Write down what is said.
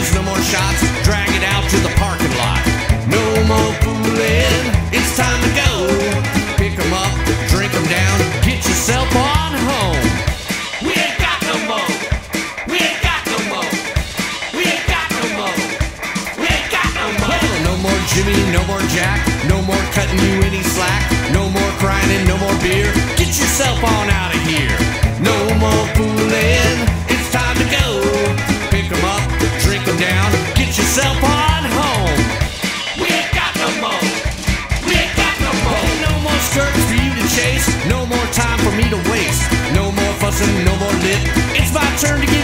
drinks, no more shots. Drag it out to the parking lot. No more fooling, it's time to go. Pick 'em up, drink 'em down, get yourself on home. We ain't got no more. We ain't got no more. We ain't got no more. We ain't got no more. No more Jimmy, no more Jack, no more cutting you any slack. No more crying and no more beer. Get yourself on out of here. No more fooling, it's time to go. Pick 'em up, drink 'em down, get yourself on home. We ain't got no more. We ain't got no more. No more skirts for you to chase. No more time for me to waste. No more fussing, no more lip. It's my turn to get